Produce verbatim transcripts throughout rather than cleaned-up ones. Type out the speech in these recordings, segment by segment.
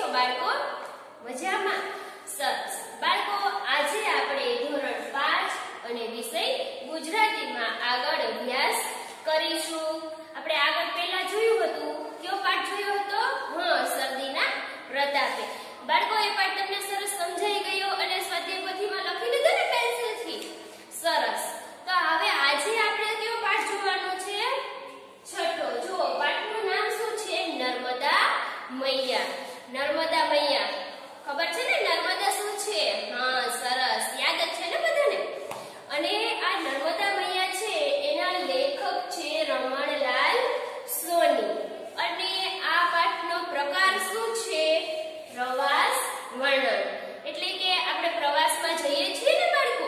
છો બાળકો? મજામાં? સરસ. બાળકો, આજે આપણે ધોરણ પાંચ અને વિષય ગુજરાતીમાં આગળ અભ્યાસ કરીશું. આપણે આગળ પહેલા જોયું હતું, કયો પાઠ જોયો હતો? હા, શરદીના પ્રતાપે. બાળકો, એ પાઠ તમને સરસ સમજાઈ ગયો અને સ્વાધ્યાય પોથીમાં લખી લીધો ને પેન્સિલથી? સરસ. તો હવે આજે આપણે કયો પાઠ જોવાનો છે? છઠ્ઠો. જો પાઠનું નામ શું છે? નર્મદા મૈયા. નર્મદા મૈયા ખબર છે ને? નર્મદા શું છે? હા, સરસ, યાદ જ છે ને બધાને? અને આ નર્મદા મૈયા છે એના લેખક છે રમણલાલ સોની. અને આ પાઠનો પ્રકાર શું છે? પ્રવાસ વર્ણન. એટલે કે આપણે પ્રવાસમાં જઈએ છીએ ને બાળકો?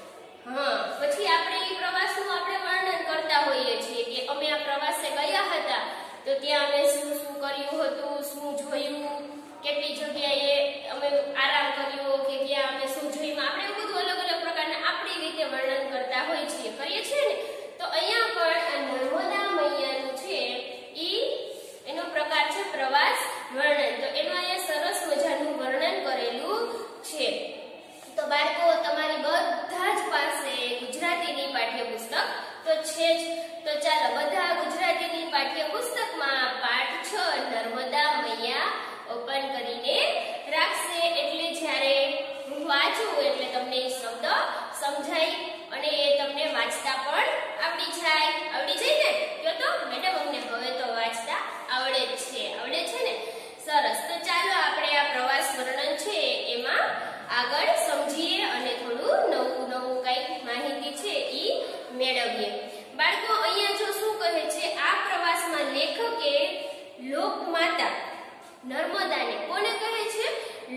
હા, પછી આપણે એ પ્રવાસનું આપણે વર્ણન કરતા હોઈએ છીએ કે અમે આ પ્રવાસે ગયા હતા તો ત્યાં અમે શું શું કર્યું હતું, શું જોયું, કેટલી જગ્યાએ અમે આરામ કર્યો કે ત્યાં અમે શું જોયું. આપણે એવું બધું અલગ અલગ પ્રકારના આપણી રીતે વર્ણન કરતા હોઈએ છીએ, કરીએ છીએ ને? તો અહીંયા પણ આ નર્મદા મૈયાનું છે ઈ એનો પ્રકાર છે પ્રવાસ વર્ણન. તો એમાં અહીંયા સરસ મજાનું વર્ણન કરેલું છે. તો બાળકો, તમારી બધા જ પાસે ગુજરાતીની પાઠ્યપુસ્તક તો છે જ. તો ચાલો બધા ગુજરાતીની પાઠ્યપુસ્તકમાં પાઠ છ નર્મદા મૈયા ઓપન કરીને રાખશે. એટલે જ્યારે હું વાંચું એટલે તમને એ શબ્દ સમજાય અને એ તમને વાંચતા પણ આવડી જાય. આવડી જાય ને? કયો તો મેડમ અમને હવે તો વાંચતા આવડે જ છે. આવડે છે ને? સરસ. તો ચાલો આપણે આ પ્રવાસ વર્ણન છે એમાં આગળ સમજીએ અને થોડું નવું નવું કંઈક માહિતી છે ઈ મેળવીએ. બાળકો, અહીંયા જો શું કહે છે? આ પ્રવાસમાં લેખકે લોકમાતા નર્મદાને, કોને કહે છે?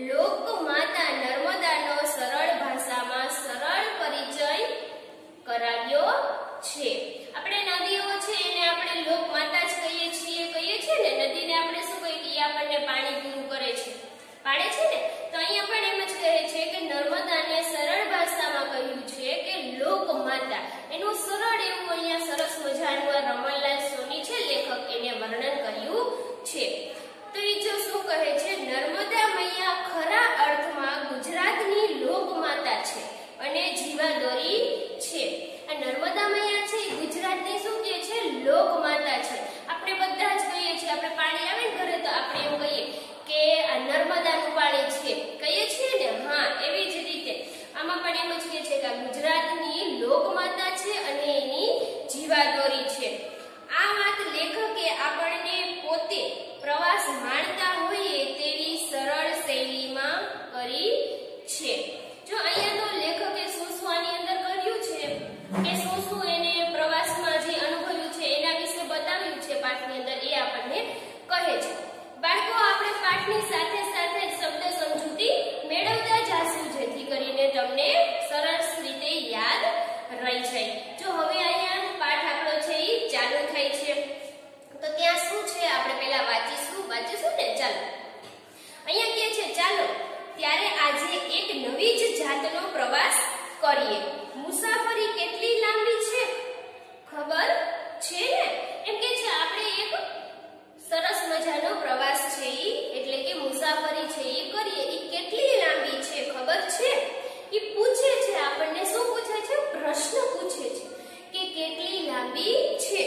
લોકમાતા નર્મદાનો સરળ ભાષામાં સરળ પરિચય કરાવ્યો છે. આપણે નદીઓ છે એને આપણે લોકમાતા જ કહીએ છીએ. કહીએ છીએ ને નદીને આપણે શું કહીએ કે આપણને પાણી પૂરું કરે છે, પાડે છે ને? તો અહીંયા પણ એમ જ કહે છે કે નર્મદાને સરળ ભાષામાં કહ્યું છે કે લોકમાતા. એનું સરળ એવું અહીંયા સરસ મજાનું આ રમણલાલ સોની છે લેખક, એને વર્ણન કર્યું છે. તો એ જો શું કહે છે? નર્મદા મૈયા ખરા અર્થમાં ગુજરાતની લોકમાતા છે અને જીવાદોરી છે. આ નર્મદા મૈયા છે એ ગુજરાતની શું કહે છે? લોકમાતા છે. આપણે બધા જ કહીએ છીએ, આપણે પાણી આવે ને ઘરે તો આપણે એમ કહીએ કે આ નર્મદાનું પાણી છે, કહીએ છીએ ને? હા, એવી જ રીતે આમાં પણ એમ જ કહે છે કે ગુજરાતની લોકમાતા છે અને એની જીવાદોરી છે. આ વાત લેખકે આપણને પોતે પ્રવાસ માણતા હોઈએ તેવી સરળ શૈલીમાં કરી છે. જો અહીંયા તો લેખકે શું શું આની અંદર કર્યું છે કે શું શું એને પ્રવાસમાં જે અનુભવ્યું છે એના વિશે બતાવ્યું છે પાઠની અંદર, એ આપણને કહે છે. બાળકો, આપણે પાઠની સાથે સાથે શબ્દ સમજૂતી મેળવતા જાશું જેથી કરીને તમને સરસ રીતે યાદ રહી જાય. જો હવે અહીંયા પાઠ આપણો છે એ ચાલુ થાય છે તો ત્યાં શું છે આપણે પહેલા વાંચીશું વાંચીશું ને? ચાલો, અહીંયા કહે છે ચાલો ત્યારે આજે એક નવી જ જાતનો પ્રવાસ કરીએ. મુસાફરી કેટલી લાંબી છે ખબર છે ને? એમ કે છે આપણે એક સરસ મજાનો પ્રવાસ છે ઈ એટલે કે મુસાફરી છે ઈ કરીએ. ઈ કેટલી લાંબી છે ખબર છે? ઈ પૂછે છે આપણને. શું પૂછે છે? પ્રશ્ન પૂછે છે કે કેટલી લાંબી છે.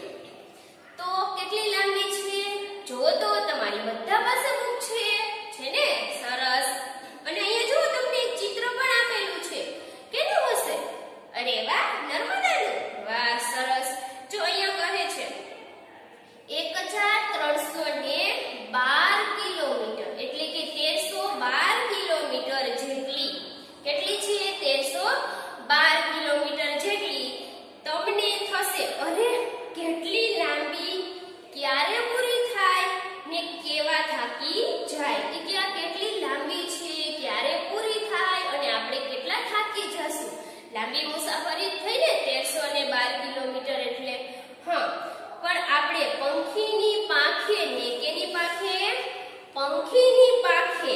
તો કેટલી લાંબી છે? જો તો તમારી બધા પાસે બુક છે છે ને? સરસ. અને અહીંયા જો તમને એક ચિત્ર પણ આપેલું છે. કેનું હશે? અરે વાહ, નર્મદાનું. વાહ, સરસ. જો અહીંયા કહે છે એક હજાર ત્રણસો ને બાર કિલોમીટર એટલે કે તેરસો બાર કિલોમીટર જેટલી. કેટલી છે? તેરસો બાર કિલોમીટર જેટલી તમને થશે. અરે કેટલી લાંબી, ક્યારે પૂરી થાય ને કેવા થાકી જાય. કે કે આ કેટલી લાંબી છે, ક્યારે પૂરી થાય અને આપણે કેટલા થાકી જશું. લાંબી મુસાફરી થઈ ને તેરસો ને બાર કિલોમીટર એટલે. હા, પણ આપણે પંખીની પાંખે ને કેની પાંખે? પંખીની પાંખે.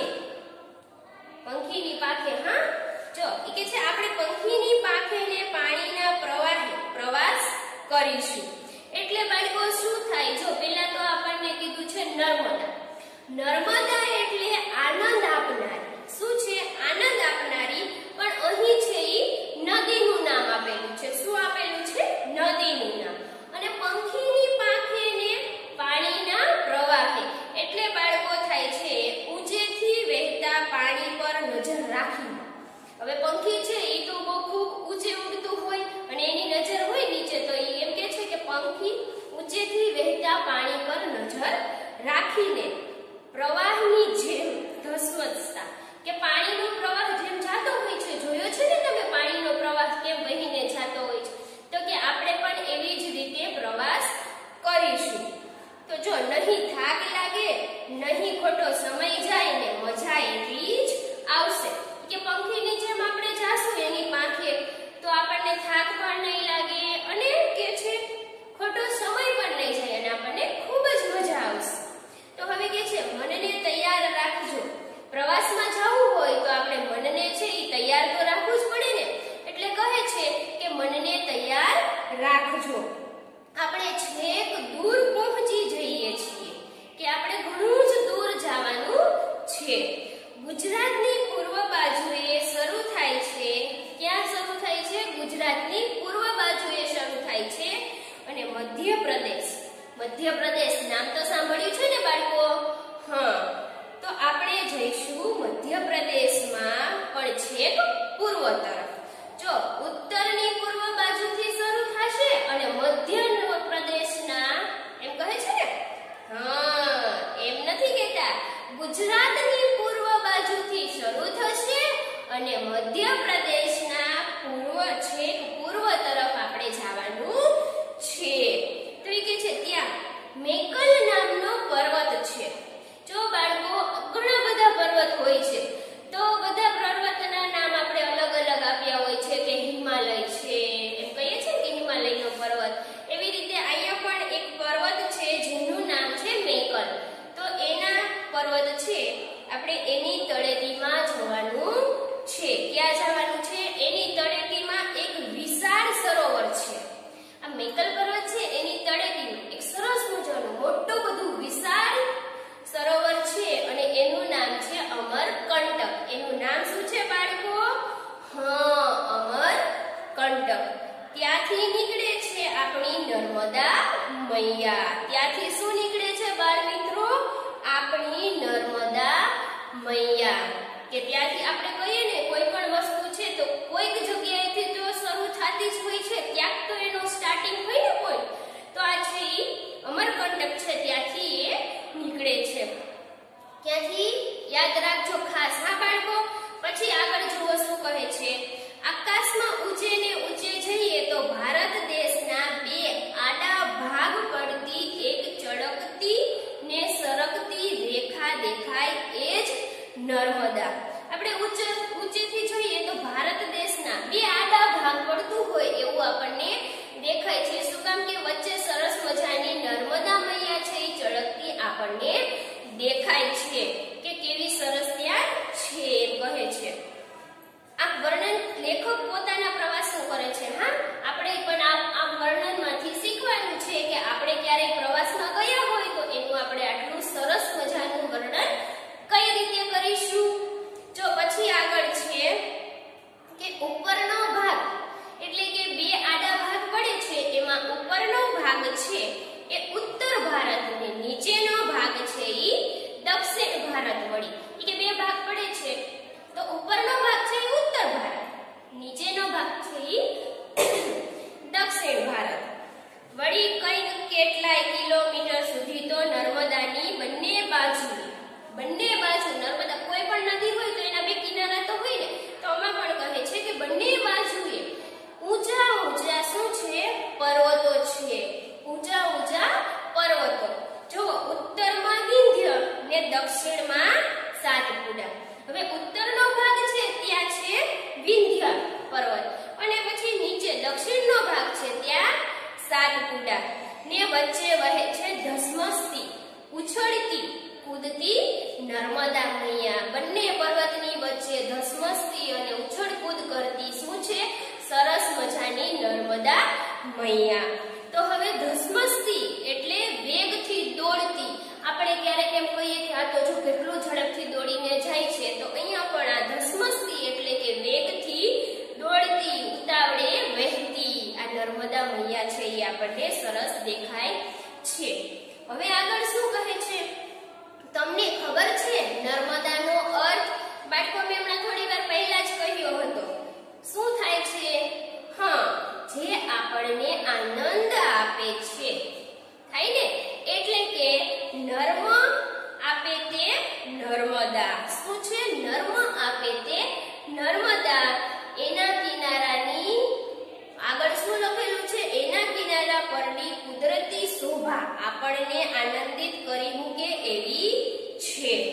પંખીની પાંખે. હા, જો એ કે છે આપણે પંખીની પાંખે ને પાણીના પ્રવાહે પ્રવાસ કરીશું. એટલે બાળકો શું થાય? જો પહેલા તો આપણને કીધું છે નર્મદા. નર્મદા એટલે ખોટો સમય જાય ને મજા એટલી જ આવશે કે પંખીની જેમ આપણે જાશું એની પાંખે તો આપણને થાક પણ નહીં લાગે અને કે છે ખોટો સમય પણ નહીં જાય અને આપણને ખૂબ જ મજા આવશે તો હવે કે છે મનને તૈયાર રાખજો પ્રવાસમાં જવું હોય તો આપણે મનને છે એ તૈયાર તો રાખવું જ પડે ને એટલે કહે છે કે મનને તૈયાર રાખજો આપણે છેક દૂર પહોંચી જઈએ છીએ કે આપણે ઘણું જ દૂર જવાનું છે ગુજરાતની પૂર્વ બાજુએ શરૂ થાય છે ક્યાં શરૂ થાય છે ગુજરાતની પૂર્વ બાજુએ શરૂ થાય છે અને મધ્યપ્રદેશ મધ્યપ્રદેશ નામ તો સાંભળ્યું છે ને બાળકો હા તો આપણે જઈશું મધ્યપ્રદેશમાં પણ છેક પૂર્વ તરફ જો ઉત્તરની પૂર્વ બાજુથી શરૂ થશે અને મધ્ય પ્રદેશના એમ કહે છે ને હા એમ નથી કહેતા ગુજરાતની પૂર્વ બાજુથી શરૂ થશે અને મધ્ય પ્રદેશના પૂર્વ છેક પૂર્વ તરફ આપણે જવાનું છે તો એ કે છે ત્યાં મેકલ નામનો પર્વત છે જો બાળકો ઘણા બધા પર્વત હોય છે તો બધા પર્વતના નામ આપણે અલગ અલગ આપ્યા હોય છે કે હિમાલય છે એમ કહીએ છીએ કે હિમાલયનો પર્વત એવી રીતે અહીંયા પણ એક પર્વત છે જેનું નામ છે મેકલ તો એના પર્વત છે આપણે એની તળેટીમાં જવાનું છે ક્યાં જવાનું છે એની તળેટીમાં એક વિશાળ સરોવર છે આ મેકલ પર્વત છે એની તળેટીમાં એક સરસ મજાનું મોટું બધું વિશાળ સરોવર છે અને એનું નામ છે અમરકંટક એનું નામ શું છે બાળકો હા અમરકંટક ત્યાંથી નીકળે છે આપણી નર્મદા મૈયા ત્યાંથી શું નીકળે છે બાળ મિત્રો આપણી નર્મદા મૈયા કે ત્યાંથી આપણે કહીએ ને કોઈ પણ વસ્તુ છે તો કોઈક જગ્યાએથી તો શરૂ થતી જ હોય છે ક્યાંક તો એનો સ્ટાર્ટિંગ હોય ને કોઈ તો આ છે ઈ અમરકંટક છે ત્યાંથી એ નીકળે છે ક્યાંથી યાદ રાખજો ખાસ હા બાળકો પછી આગળ જુઓ શું કહે છે આકાશમાં ઊંચે ને ઊંચે જઈએ તો ભારત દેશના બે આડા ભાગ પડતી એક ચળકતી ને સરકતી રેખા દેખાય એ જ નર્મદા આપણે ઊંચે ઊંચેથી જોઈએ તો ભારત દેશના બે આડા ભાગ પડતું હોય એવું આપણને દેખાય છે શું કામ કે વચ્ચે સરસ મજાની નર્મદા મૈયા છે એ ચળકતી આપણને દેખાય છે કે કેવી સરસ ત્યાં છે એમ કહે છે આ વર્ણન લેખક પોતાના પ્રવાસનું કરે છે હા આપણે પણ આ આ વર્ણનમાંથી શીખવાનું છે કે આપણે ક્યારેક પ્રવાસમાં ગયા હોય તો એનું આપણે આટલું સરસ મજાનું વર્ણન કઈ રીતે કરીશું જો પછી આગળ છે કે ઉપરનો ભાગ એટલે કે બે આડા ભાગ પડે છે એમાં ઉપરનો ભાગ છે એ ઉત્તર ભારત અને નીચેનો ભાગ છે ઈ દક્ષિણ ભારત વળી કે બે ભાગ પડે છે તો ઉપરનો ભાગ છે ઈ ઉત્તર ભારત નીચેનો ભાગ છે ઈ દક્ષિણ ભારત વળી કઈક કેટલાય કિલોમીટર સુધી તો નર્મદાની બંને બાજુ બંને બાજુ નર્મદા કોઈ પણ નદી હોય તો એના બે કિનારા તો હોય ને તો આમાં પણ કહે છે કે બંને બાજુએ ઊંચા ઊંચા શું છે પર્વતો છે ઊંચા ઊંચા પર્વતો જો ઉત્તરમાં વિંધ્ય ને દક્ષિણમાં સાતપુડા હવે ઉત્તરનો ભાગ છે ત્યાં છે વિંધ્ય પર્વત અને પછી નીચે દક્ષિણનો ભાગ છે ત્યાં સાતપુડા ને વચ્ચે વહે છે ધસમસતી ઉછળતી કૂદતી નર્મદા મૈયા બંને પર્વતની વચ્ચે ધસમસતી અને ઉછળકૂદ કરતી શું છે સરસ મજાની નર્મદા મૈયા તો હવે ધસમસતી એટલે વેગથી દોડતી આપણે ક્યારેક એમ કહીએ કે આ તો જો કેટલું ઝડપથી દોડીને જાય છે તો અહીંયા પણ આ ધસમસતી એટલે કે વેગથી દોડતી ઉતાવળે વહેતી આ નર્મદા મૈયા છે એ આપણને સરસ દેખાય છે હવે આગળ શું કહે છે તમને ખબર છે નર્મદાનો અર્થ બાળકો મેં હમણાં થોડી વાર પહેલા જ કહ્યો હતો શું થાય છે હા જે આપણને આનંદ આપે છે થાય ને એટલે કે નર્મ આપે તે નર્મદા શું છે નર્મ આપે તે નર્મદા એના કિનારાની આગળ શું લખેલું છે એના કિનારા પરની કુદરતી શોભા આપણને આનંદિત કરી મૂકે એવી છે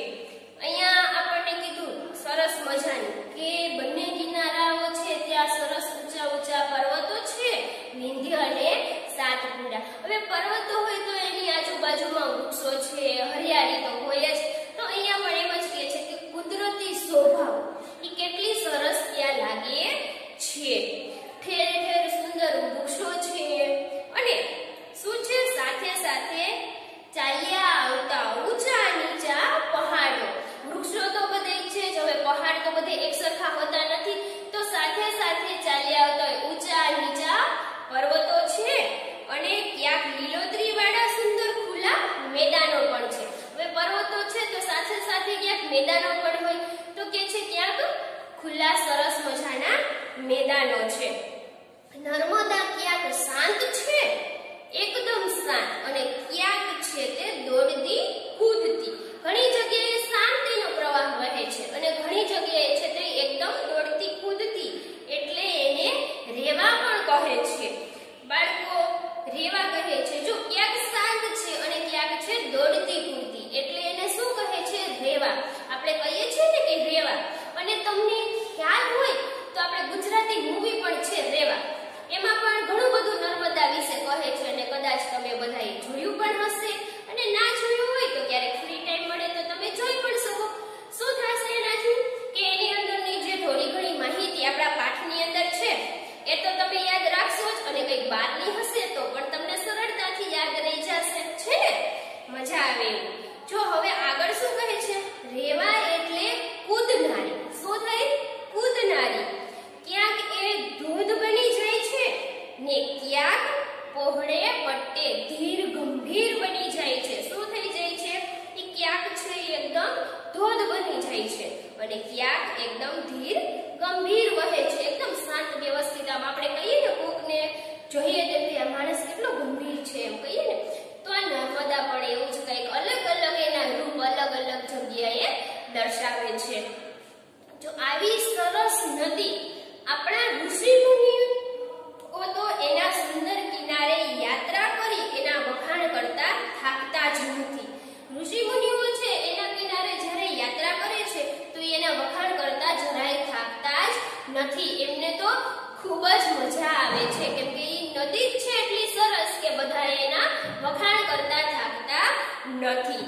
મેદાનો પણ હોય, તો કે છે ક્યાંક ખુલ્લા સરસ મજાના મેદાનો છે. નર્મદા ક્યાંક શાંત છે, એકદમ શાંત, અને ક્યાંક છે તે દોડતી કૂદતી. ઘણી જગ્યાએ શાંતિનો પ્રવાહ વહે છે અને ઘણી જગ્યાએ છે તે એકદમ દોડતી કૂદતી, એટલે એને રેવા પણ કહે છે. બાળકો રેવા કહે છે. જો ક્યાંક શાંત છે અને ક્યાંક છે દોડતી કૂદતી, એટલે એને શું કહે છે? રેવા. આપણે કહીએ છીએ ને કે રેવા. અને તમને ખ્યાલ હોય તો આપણે ગુજરાતી મૂવી પણ છે રેવા, એમાં પણ ઘણું બધું નર્મદા વિશે કહે છે અને કદાચ તમે બધાએ જોયું પણ હશે, અને ના જોયું હોય તો ક્યારેક ફ્રી ટાઈમ મળે તો તમે જોઈ પણ શકો. શું થશે એનાથી કે એની અંદરની જે થોડી ઘણી માહિતી આપણા પાઠની અંદર છે એ તો તમે યાદ રાખશો જ, અને કંઈક બહારની હશે તો પણ તમને સરળતાથી યાદ રહી જશે, છે ને? મજા આવે એવું. જો હવે આગળ શું કહે છે? રેવા એટલે કૂદનારી. શું થઈ? કૂદનારી. ક્યાંક એ ધોધ બની જાય છે ને ક્યાંક પહોળે પટ્ટે ધીર ગંભીર બની જાય છે. શું થઈ જાય છે? એ ક્યાંક છે એકદમ ધોધ બની જાય છે અને ક્યાંક એકદમ ધીર ગંભીર વહે છે, એકદમ શાંત વ્યવસ્થિત. આમ આપણે કહીએ ને કોકને જોઈએ તો આ માણસ કેટલો ગંભીર છે એમ કહીએ ને, તો આ નર્મદા પણ એવું જ કંઈક અલગ અલગ એના રૂપ અલગ અલગ જગ્યાએ દર્શાવે છે. જો આવી સરસ નદી આપણા ઋષિ મુનિઓ તો એના સુંદર કિનારે યાત્રા કરી એના વખાણ કરતા થાકતા જ નથી. ઋષિ મુનિઓ છે એના કિનારે જ્યારે યાત્રા કરે છે તો એના વખાણ કરતા જરાય થાકતા જ નથી. એમને તો ખૂબ જ મજા આવે છે, કેમ કે એ નદી જ છે એટલી સરસ કે બધા એના વખાણ કરતા થાકતા નથી.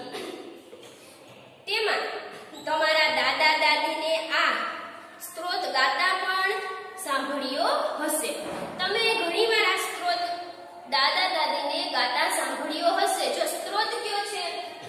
તેમાં તમારા દાદા દાદીને આ સ્ત્રોત ગાતા પણ સાંભળ્યો હશે. તમે ઘણીવાર આ સ્ત્રોત દાદા દાદીને ગાતા સાંભળ્યો હશે. જો સ્ત્રોત કયો છે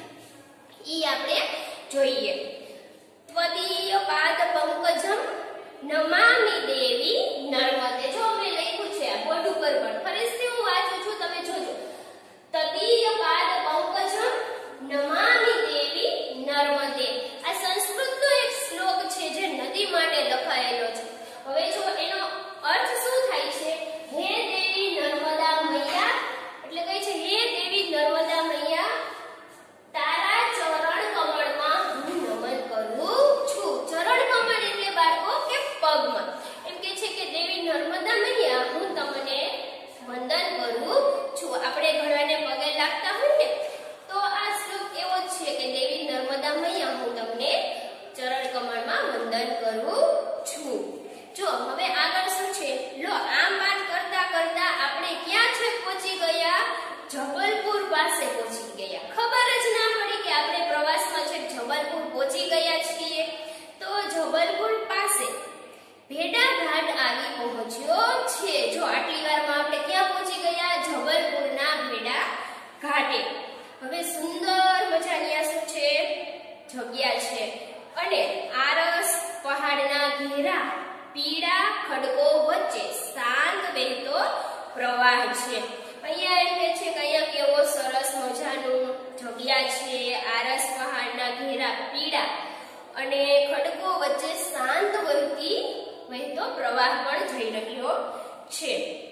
ઈ આપણે જોઈએ. ત્વદીય પાદ પંકજમ નમામિ દેવી નર્મદે. જો મેં લખ્યું છે આ બોર્ડ ઉપર પણ, ફરીથી હું વાંચું છું, તમે જોજો. તદીય પાદ પંકજમ નમામિ દેવી નર્મદે. આ સંસ્કૃતનો એક શ્લોક છે જે નદી માટે લખાયેલો છે. હવે જો એનો અર્થ શું થાય છે? હે દેવી નર્મદા મૈયા, એટલે કહે છે હે દેવી નર્મદા મૈયા, તારા ચરણ કમળમાં હું નમન કરું છું. ચરણ કમળ એટલે બાળકો કે પગમાં. એમ કે છે કે દેવી નર્મદા મૈયા હું તમને વંદન કરું છું. આપણે ઘણાને પગે લાગતા હોય ને, તો આ શ્લોક એવો જ છે કે દેવી નર્મદા મૈયા હું તમને ચરણ કમળમાં વંદન કરું છું. જો હવે આગળ શું છે? લો, આમ વાત કરતા કરતા આપણે ક્યાં છે પહોંચી ગયા? જબલપુર પાસે પહોંચી ગયા. ખબર જ ના પડી કે આપણે પ્રવાસમાં છે જબલપુર પહોંચી ગયા છીએ. તો જબલપુર પાસે ભેડા ઘાટ આવી પહોંચ્યો છે. જો આટલી વારમાં આપણે ક્યાં પહોંચી ગયા? જબલપુરના ભેડા ઘાટે. હવે સુંદર મજાની આ શું છે? જગ્યા છે, અને આરસ પહાડના ઘેરા પીળા ખડકો વચ્ચે શાંત વહેતો પ્રવાહ છે. અહીંયા એમ કે છે કે અહીંયા કેવો સરસ મજાનું જગ્યા છે. આરસ પહાડના ઘેરા પીળા અને ખડકો વચ્ચે શાંત વહેતી વહેતો પ્રવાહ પણ જઈ રહ્યો છે.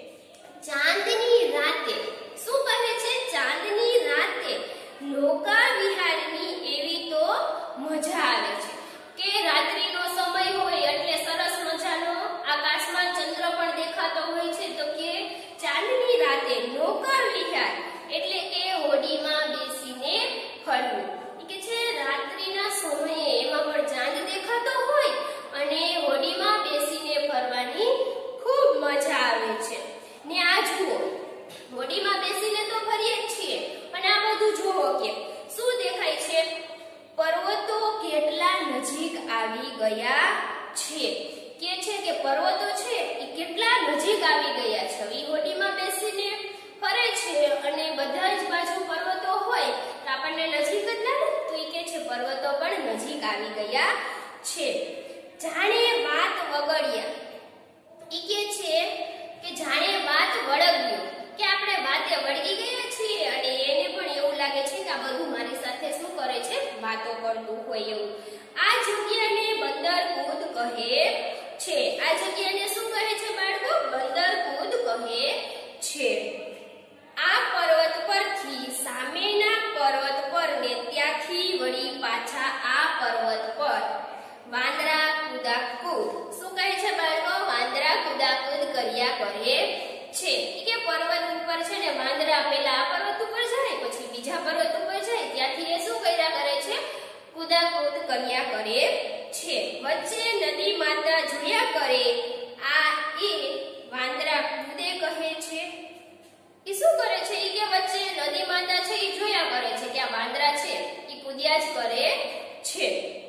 ચાંદની રાતે શું કહે છે? ચાંદની રાતે નૌકા વિહારની એવી તો મજા આવે છે કે રાત્રિનો સમય હોય એટલે સરસ મજાનો આકાશમાં ચંદ્ર પણ દેખાતો હોય છે. તો કે ચાંદની રાતે નૌકા વિહાર એટલે કે હોડીમાં બેસીને ફરવું. કે છે રાત્રિના સમયે એમાં પણ ચાંદ દેખાતો હોય અને હોડીમાં બેસીને ફરવાની ખૂબ મજા આવે છે. ને આ જુઓ, હોડીમાં બેસીને તો ફરીએ જ છીએ, પણ આ બધું જુઓ કે શું દેખાય છે? પર્વતો કેટલા નજીક આવી ગયા છે. કે છે કે પર્વતો છે એ કેટલા નજીક આવી ગયા છે. એ હોડીમાં બેસીને ફરે છે અને બધા જ બાજુ પર્વતો હોય તો આપણને નજીક જ લાગે. તો એ કે છે પર્વતો પણ નજીક આવી ગયા છે. જાણે વાત વગડ્યા. એ કે છે કે જાણે વાત વળગ્યું, કે આપણે વાતે વળગી ગયા છીએ અને એને પણ એવું લાગે છે કે આ બધું મારી સાથે શું કરે છે? વાતો કરતું હોય એવું. આ જગ્યાને બંદર કૂદ કહે છે. આ જગ્યાને શું કહે છે બાળકો? બંદર કૂદ કહે છે. આ પર્વત પરથી સામેના પર્વત પર ને ત્યાંથી વળી પાછા આ પર્વત પર વાંદરા કુદાકૂદ. શું કહે છે બાળકો? વાંદરા કુદાકૂદ કર્યા કરે છે. કે પર્વત ઉપર છે ને વાંદરા પેલા આ પર્વત ઉપર જાય, પછી બીજા પર્વત ઉપર જાય, ત્યાંથી એ શું કર્યા કરે છે? કુદાકૂદ કર્યા કરે છે. વચ્ચે નદી માતા જોયા કરે. આ એ વાંદરા કૂદે કહે છે. એ શું કરે છે? એ કે વચ્ચે નદી માતા છે એ જોયા કરે છે, ત્યાં વાંદરા છે એ કૂદ્યા જ કરે છે.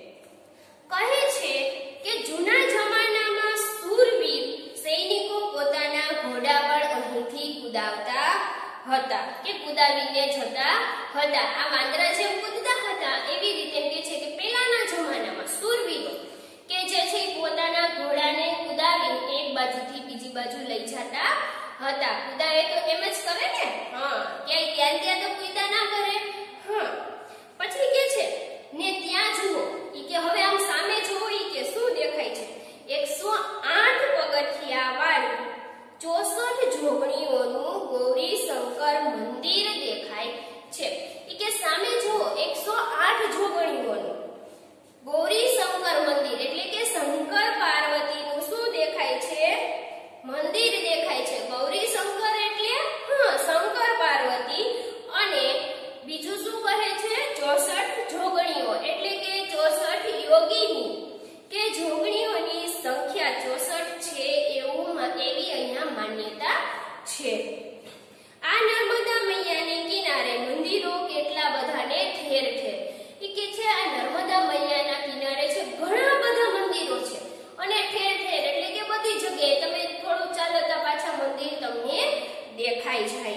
કહે છે કે જૂના જમાનામાં શૂરવીર સૈનિકો પોતાના ઘોડાવળ અહીંથી કુદાવતા હતા કે કુદાવીને જતા હતા. આ વાંદરા જેમ કૂદતા હતા એવી રીતે એમ કે છે કે પહેલાના જમાનામાં શૂરવીરો કે જે છે પોતાના ઘોડાને કુદાવી એક બાજુથી બીજી બાજુ લઈ જતા હતા. કુદાવે તો એમ જ કરે ને, હા, ક્યાંય ત્યાં ત્યાં તો કુદા ના કરે. હા, પછી કે છે ને ત્યાં જુઓ, ઈ કે હવે આમ સામે જુઓ, ઈ કે શું દેખાય છે? એકસો આઠ પગથિયા વાળું ચોસઠ જોગણીઓનું ગૌરી શંકર મંદિર દેખાય છે. ઈ કે સામે જુઓ એકસો આઠ જોગણીઓનું ગૌરી શંકર મંદિર એટલે કે શંકર પાર્વતીનું શું દેખાય છે? મંદિર દેખાય છે. ગૌરી શંકર એટલે હા શંકર પાર્વતી, અને બીજું શું કહે છે? ચોસઠ જોગણીઓ એટલે કે ચોસઠ યોગીની કે જોગણીઓની સંખ્યા ચોસઠ છે એવું એવી અહીંયા માન્યતા છે. આ નર્મદા મૈયાને કિનારે મંદિરો કેટલા બધા ને ઠેર ઠેર. એ કે છે આ નર્મદા મૈયાના કિનારે છે ઘણા બધા મંદિરો છે, અને ઠેર ઠેર એટલે કે બધી જગ્યાએ તમે થોડું ચાલતા પાછા મંદિર તમને દેખાઈ જાય.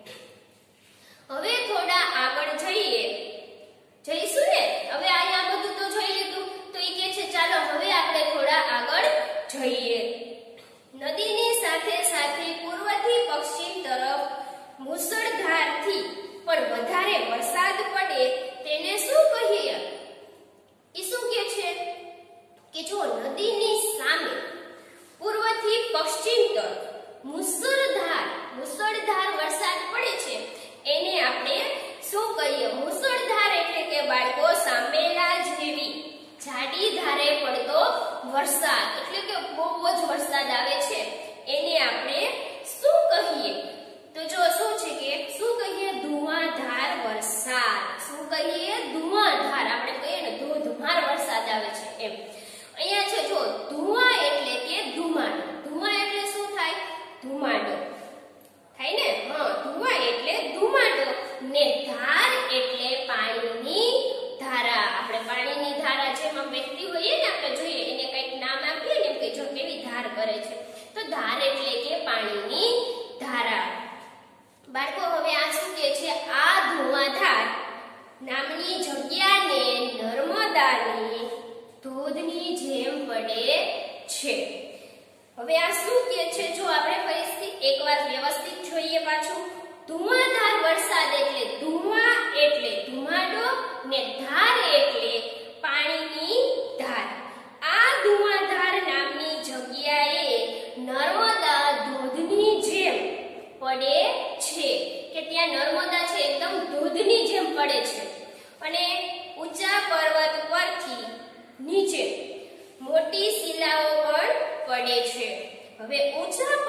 હવે થોડા આગળ જઈએ જઈશું ને. હવે અહીંયા બધું તો જોઈ લીધું, તો એ કે છે ચાલો હવે આપણે થોડા આગળ જઈએ. નદીની સાથે સાથે પૂર્વથી પશ્ચિમ તરફ મુસળધારથી પણ વધારે વરસાદ પડે તેને શું કહીએ? એ શું કે છે કે જો નદીની સામે પૂર્વથી પશ્ચિમ તરફ મુસળધાર મુસળધાર વરસાદ પડે છે એને આપણે શું કહીએ? મુસળધાર એટલે કે બાળકો સાંભેલા જેવી જાડી ધારે પડતો વરસાદ એટલે કે બહુ જ વરસાદ આવે છે એને આપણે શું કહીએ? તો જો શું છે કે શું કહીએ? ધુઆધાર વરસાદ. શું કહીએ? ધુઆધાર. આપણે કહીએ ને ધોધમાર વરસાદ આવે છે એમ. અહીંયા છે જો ધુઆ એટલે કે ધુમાડો. ધુઆ એટલે શું થાય? ધુમાડો થાય ને. હા, ધુઆ એટલે ધુમાડો ને ધાર એટલે પાણીની ધારા. આપણે પાણીની ધારા જેમાં વહેતી હોઈએ ને આપણે જોઈએ એને કંઈક નામ આપીએ ને કે જો કેવી ધાર કરે છે, તો ધાર એટલે કે પાણીની ધારા. બાળકો હવે આ શું કે છે? આ ધુઆધાર નામની જગ્યાને નર્મદાની ધોધની જેમ પડે છે. હવે આ શું કે છે? જો આપણે ફરીથી એકવાર વ્યવસ્થિત જોઈએ પાછું. ધુઆધાર વરસાદ એટલે ધુઆ એટલે ધુમાડો ને ધાર એટલે પાણીની ધાર. આ ધુઆધાર નામની જગ્યાએ નર્મદા ધોધની જેમ પડે છે કે ત્યાં નર્મદા છે એકદમ ધોધની જેમ પડે છે, અને ઊંચા પર્વત પરથી નીચે મોટી શિલાઓ પણ પડે છે. હવે ઊંચા